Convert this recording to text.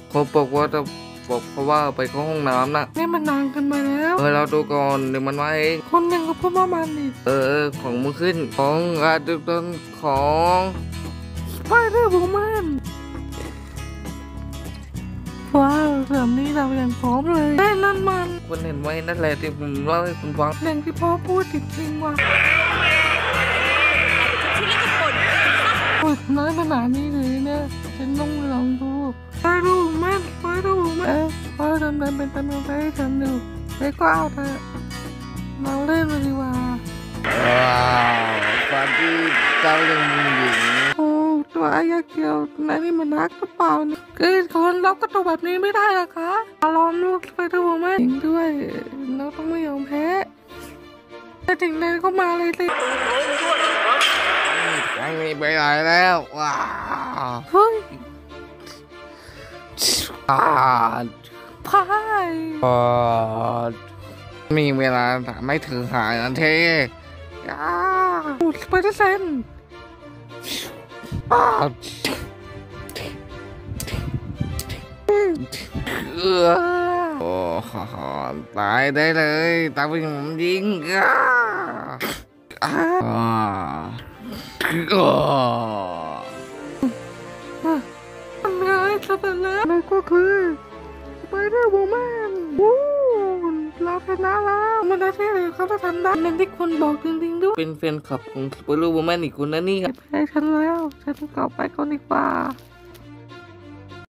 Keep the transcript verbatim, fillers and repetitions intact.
เขาบอกว่าจะบอกเพราะว่าไปเข้าห้องน้ำนะนี่มันนานกันไปแล้วเออเราดูก่อนเดี๋ยวมันมาเองคนหนึ่งก็พูดว่ามันนี่เออของมึงขึ้นของอาดุตนของสไปเดอร์บูแมนว้าวเรื่องนี้เราอย่างพร้อมเลยได้นั่นมันคุณเห็นไว้นั่นแหละที่ผมเล่าให้คุณฟังเรื่องที่พ่อพูดจริงๆว่ะโอ้ยน้อยขนาดนี้เลยเนี่ยฉันต้องลองดูไปดูแม่ไปดูแม่เออพอทำเดินเป็นตำรวจให้ฉันดูแล้วก็เอาเถอะเราเล่นเลยดีกว่าว้าวความที่เจ้ายังมีหญิงโอ้ตัวอายาเกียวนายนี่มันรักกระเป๋าเนี่ยเกิดคนล็อกกระตัวแบบนี้ไม่ได้หรอคะลองลูกไปดูแม่หญิงด้วยเราต้องไม่ยอมแพ้แต่ถึงนั้นก็มาเลยสิไม่มีไปไหนแล้วว้าวเฮ้ยพาดพายพาดมีเวลาไม่ถึงหานาทีอ้าพูดไปได้เซนอ้าโอ้ตายได้เลยตายไปผมยิงอ้าอ้าอ๋อมันไงสัตว์แล้วนั่นก็คือสไปเดอร์วูแมนวู้เราชนะแล้วมันได้ที่เลยเขาจะทำได้นั่นที่คนบอกจริงๆด้วยเป็นแฟนคลับของสไปเดอร์วูแมนอีกคนนะนี่ครับใช่ฉันแล้วฉันกลับไปก่อนดีกว่า